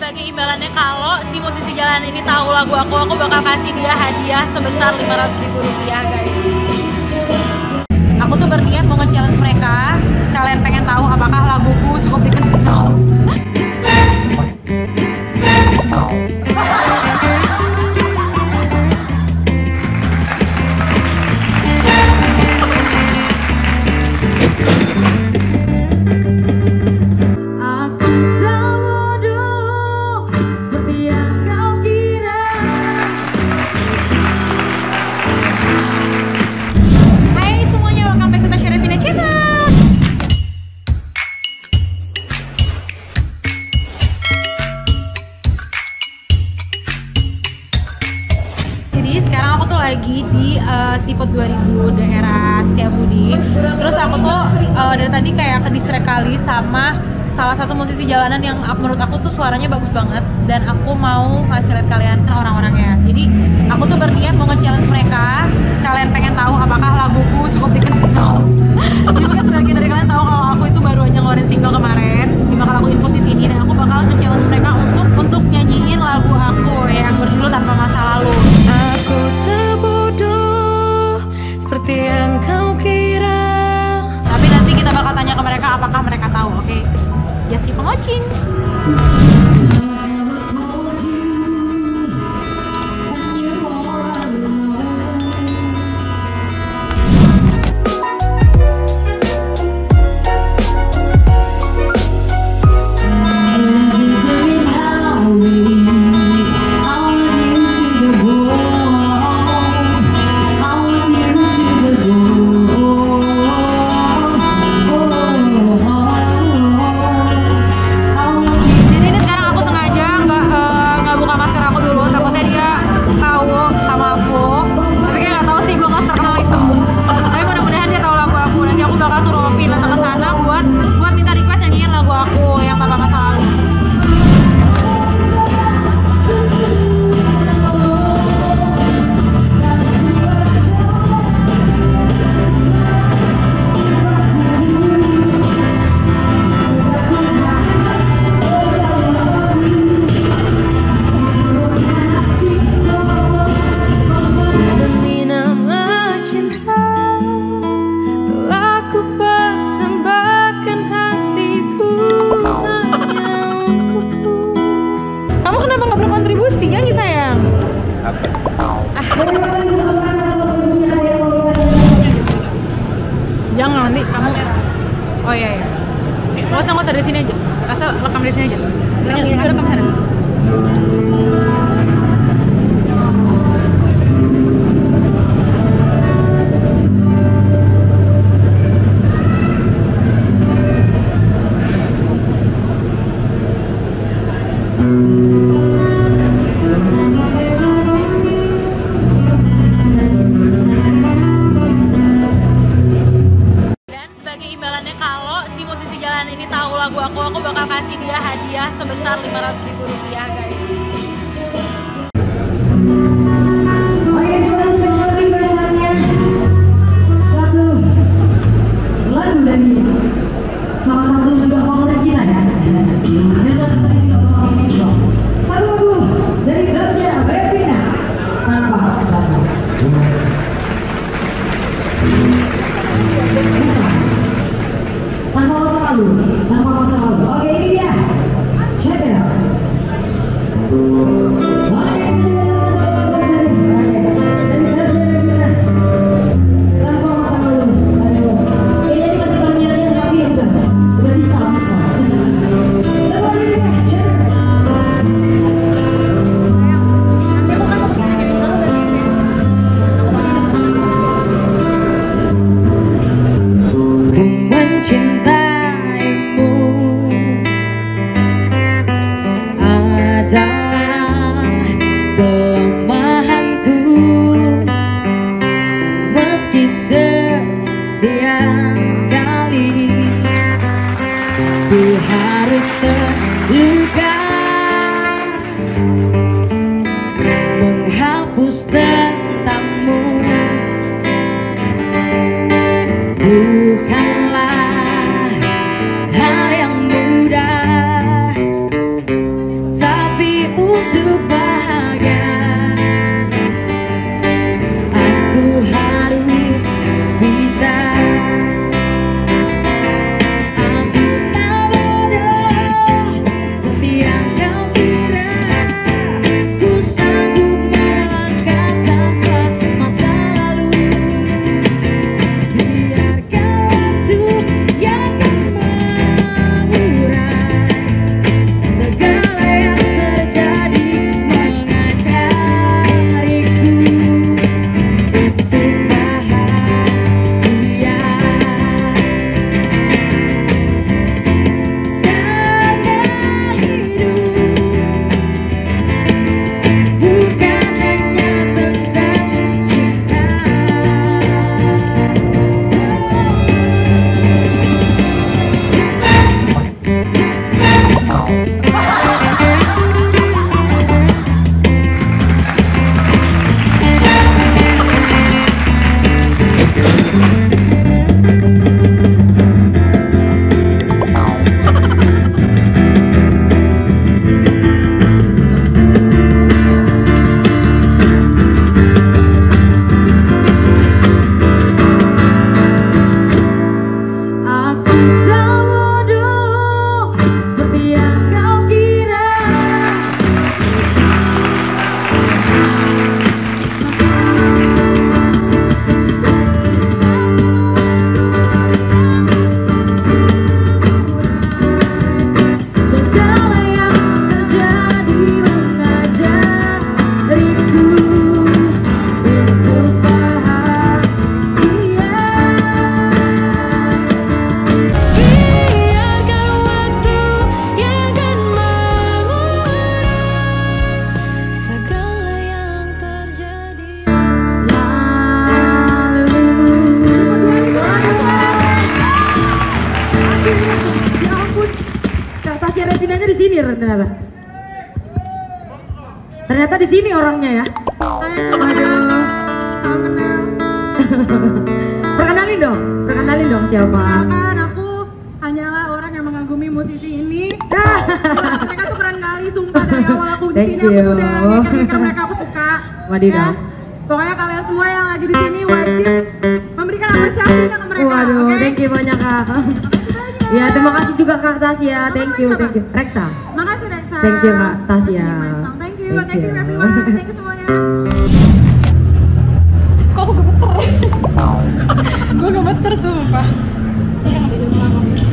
sebagai imbalannya kalau si musisi jalanan ini tahu lagu aku bakal kasih dia hadiah sebesar 500.000 rupiah, guys. Aku tuh berniat mau nge-challenge mereka, sekalian pengen tahu apakah laguku cukup dikenal. Jadi sekarang aku tuh lagi di Seafood 2000 daerah Setiabudi. Terus aku tuh dari tadi kayak ke distract kali sama salah satu musisi jalanan yang menurut aku tuh suaranya bagus banget, dan aku mau ngasih lihat kalian orang-orangnya. Jadi aku tuh berniat mau nge-challenge mereka, sekalian pengen tahu apakah laguku cukup dikenal. Jadi mungkin sebagian dari kalian tahu kalau aku itu baru aja ngeluarin single kemarin, bakal aku input di sini, dan aku bakal nge-challenge mereka untuk nyanyiin lagu aku yang berjudul Tanpa Masa Lalu. Aku sebodoh seperti yang kau kira. Tapi nanti kita bakal tanya ke mereka apakah mereka tahu, oke? Just keep on watching. Jangan, nanti kamu. Oh iya ya. Nggak usah dari sini aja. Asal rekam dari sini aja. Lanjut rekam sana. Kalau si musisi jalanan ini tahu lagu aku bakal kasih dia hadiah sebesar 500.000 rupiah, guys. Oke, sekarang spesial besarnya satu lagu dari salah satu juga favorit kita ya. Dan salah satu juga favorit kita. Satu lagu dari Tasya Revina, Tanpa Lalu. Tanpa masa lalu. Oke, ini dia. Check it out. Harus terluka, menghapus tentangmu, bukanlah hal yang mudah. Tak mikir ternyata. Ternyata di sini orangnya ya. Perkenalin dong siapa? Kan aku hanyalah orang yang mengagumi musisi ini. Mereka tuh keren kali, sumpah dari awal aku di sini aku udah ngeker mereka, aku suka. Wadidaw. Ya. Pokoknya kalian semua yang lagi di sini wajib memberikan apresiasi ke mereka. Waduh, okay? thank you banyak Kak. Ya, terima kasih juga Kak Tasya. Thank you. Reksa. Makasih Reksa. Thank you Kak Tasya. Thank you everyone. Thank you semuanya. Kok aku gemeter? Gue gemeter sumpah.